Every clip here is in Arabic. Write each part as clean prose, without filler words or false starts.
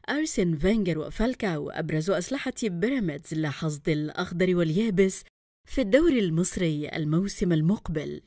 أرسن فينجر وفالكاو أبرز أسلحة بيراميدز لحصد الأخضر واليابس في الدوري المصري الموسم المقبل.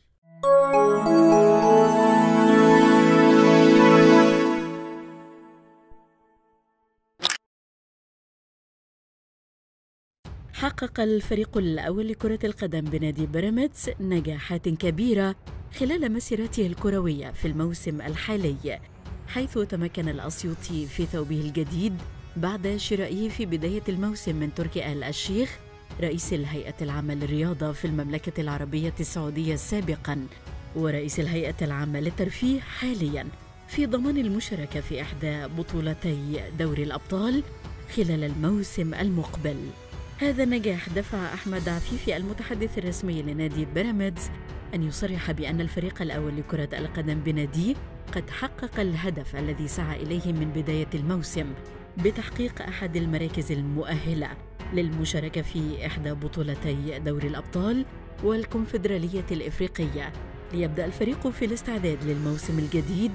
حقق الفريق الأول لكرة القدم بنادي بيراميدز نجاحات كبيرة خلال مسيرته الكروية في الموسم الحالي، حيث تمكن الأسيوطي في ثوبه الجديد بعد شرائه في بداية الموسم من تركي آل الشيخ رئيس الهيئة العامة للرياضة في المملكة العربية السعودية سابقاً، ورئيس الهيئة العامة للترفيه حالياً، في ضمان المشاركة في إحدى بطولتي دوري الأبطال خلال الموسم المقبل. هذا النجاح دفع أحمد عفيفي المتحدث الرسمي لنادي بيراميدز أن يصرح بأن الفريق الأول لكرة القدم بناديه قد حقق الهدف الذي سعى إليه من بداية الموسم بتحقيق أحد المراكز المؤهلة للمشاركة في إحدى بطولتي دوري الأبطال والكونفدرالية الإفريقية، ليبدأ الفريق في الاستعداد للموسم الجديد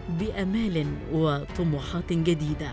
بآمال وطموحات جديدة.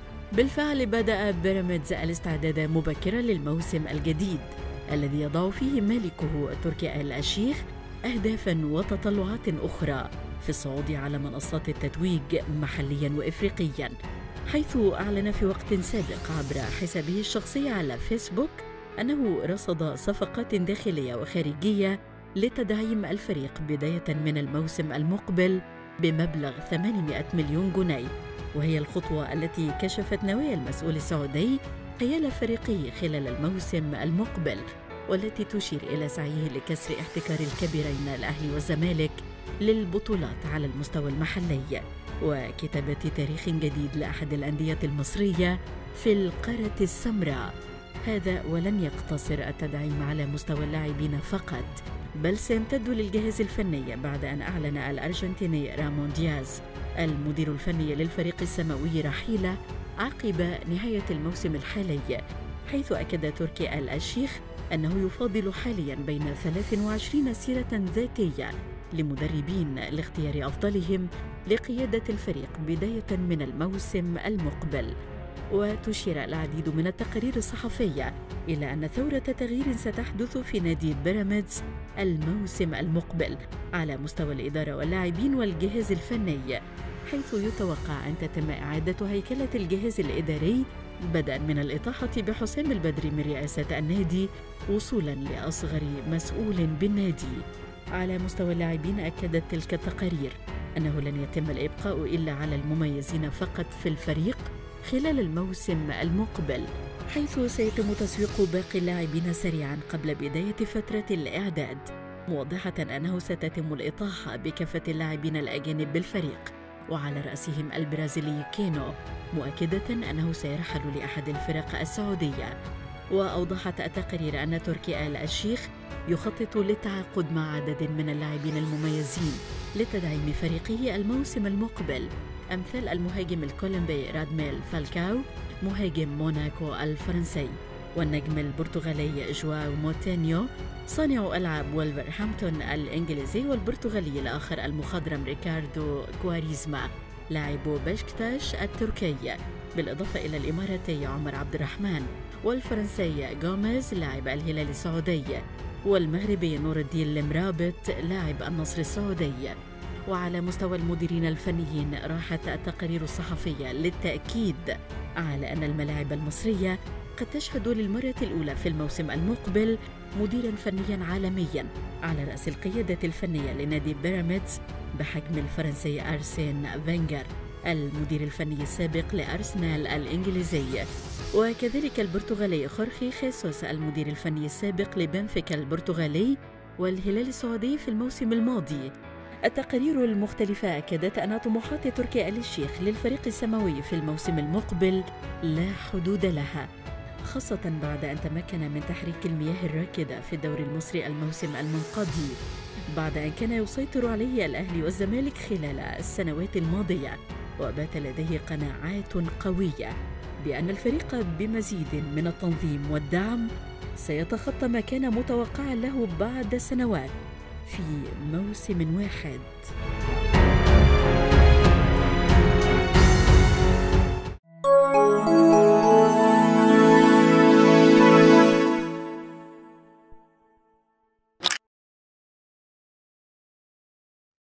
بالفعل بدأ بيراميدز الاستعداد مبكرا للموسم الجديد الذي يضع فيه مالكه تركي آل الشيخ أهدافا وتطلعات أخرى في الصعود على منصات التتويج محليا وإفريقيا، حيث أعلن في وقت سابق عبر حسابه الشخصي على فيسبوك أنه رصد صفقات داخلية وخارجية لتدعيم الفريق بداية من الموسم المقبل بمبلغ 800 مليون جنيه، وهي الخطوة التي كشفت نوايا المسؤول السعودي حيال فريقه خلال الموسم المقبل، والتي تشير إلى سعيه لكسر احتكار الكبيرين الأهلي والزمالك للبطولات على المستوى المحلي، وكتابة تاريخ جديد لأحد الأندية المصرية في القارة السمراء. هذا ولن يقتصر التدعيم على مستوى اللاعبين فقط، بل سيمتد للجهاز الفني بعد أن أعلن الأرجنتيني رامون دياز المدير الفني للفريق السماوي رحيله عقب نهاية الموسم الحالي، حيث أكد تركي آل الشيخ أنه يفاضل حالياً بين 23 سيرة ذاتية لمدربين لاختيار أفضلهم لقيادة الفريق بداية من الموسم المقبل. وتشير العديد من التقارير الصحفية إلى أن ثورة تغيير ستحدث في نادي بيراميدز الموسم المقبل على مستوى الإدارة واللاعبين والجهاز الفني، حيث يتوقع أن تتم إعادة هيكلة الجهاز الإداري بدءاً من الإطاحة بحسام البدري من رئاسة النادي وصولاً لأصغر مسؤول بالنادي. على مستوى اللاعبين أكدت تلك التقارير أنه لن يتم الإبقاء إلا على المميزين فقط في الفريق خلال الموسم المقبل، حيث سيتم تسويق باقي اللاعبين سريعاً قبل بداية فترة الإعداد، موضحة أنه ستتم الإطاحة بكافة اللاعبين الأجانب بالفريق وعلى رأسهم البرازيلي كينو، مؤكدة أنه سيرحل لأحد الفرق السعودية. وأوضحت التقارير أن تركي آل الشيخ يخطط للتعاقد مع عدد من اللاعبين المميزين لتدعيم فريقه الموسم المقبل، أمثال المهاجم الكولومبي رادميل فالكاو مهاجم موناكو الفرنسي، والنجم البرتغالي جواو موتينيو صانع ألعاب وولفرهامبتون الإنجليزي، والبرتغالي الآخر المخضرم ريكاردو كواريزما لاعب بشكتاش التركي، بالإضافة إلى الإماراتي عمر عبد الرحمن، والفرنسي غوميز لاعب الهلال السعودي، والمغربي نور الدين المرابط لاعب النصر السعودي. وعلى مستوى المديرين الفنيين راحت التقارير الصحفية للتأكيد على أن الملاعب المصرية قد تشهد للمرة الأولى في الموسم المقبل مديراً فنياً عالمياً على رأس القيادة الفنية لنادي بيراميدز بحجم الفرنسي أرسين فينجر المدير الفني السابق لأرسنال الإنجليزي، وكذلك البرتغالي خورخي خيسوس المدير الفني السابق لبنفيكا البرتغالي والهلال السعودي في الموسم الماضي. التقارير المختلفة أكدت أن طموحات تركي آل الشيخ للفريق السماوي في الموسم المقبل لا حدود لها، خاصة بعد أن تمكن من تحريك المياه الراكدة في الدوري المصري الموسم المنقضي بعد أن كان يسيطر عليه الأهلي والزمالك خلال السنوات الماضية، وبات لديه قناعات قوية بأن الفريق بمزيد من التنظيم والدعم سيتخطى ما كان متوقعا له بعد سنوات في موسم واحد.